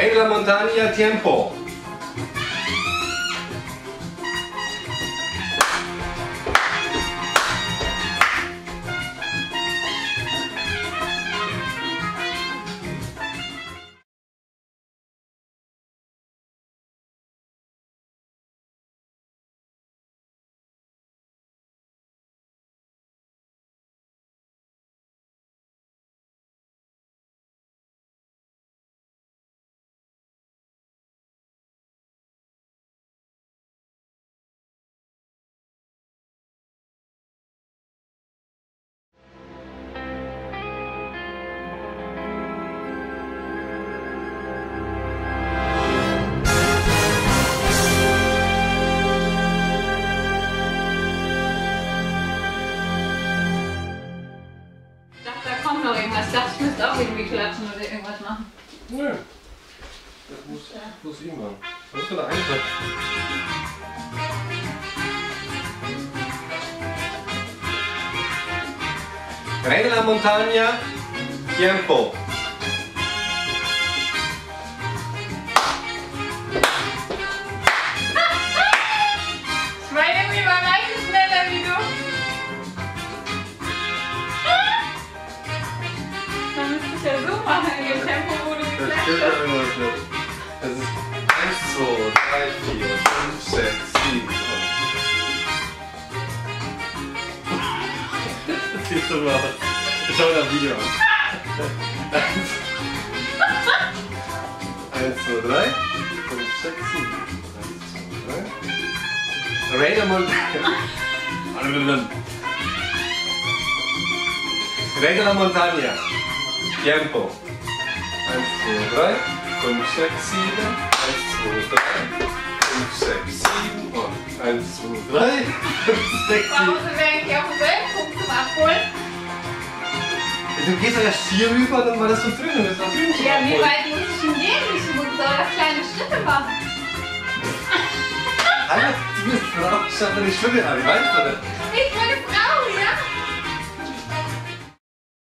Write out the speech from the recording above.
Regla Montagna, Tempo. Ich dachte, ich müsste auch irgendwie klatschen oder irgendwas machen. Nö. Das muss ich machen. Das ist wieder einfach. Regla Montagna, Tempo. Ich war irgendwie bei weitem schneller wie du. Man müsste es ja so machen in dem Tempo, wo du geklatscht hast. Das ist 1, 2, 3, 4, 5, 6, 7. Das sieht so aus. Ich schau das Video an. 1, 2, 3, 5, 6, 7. 1, 2, 3. Regla Montagna. Regla Montagna. Tempo. 1, 2, 3, 5, 6, 7. 1, 2, 3, 5, 6, 7. Und 1, 2, 3, 5, 6, 7. Warum sind wir eigentlich auf dem Weltpunkt zum Abholen? Du gehst doch erst hier rüber, dann war das so drüben. Das war drüben. Ja, wie weit muss ich denn gehen? Ich soll doch kleine Schritte machen. Alter, du bist Frau, schau dir die Schritte an, weißt du das? Ich bin eine Frau!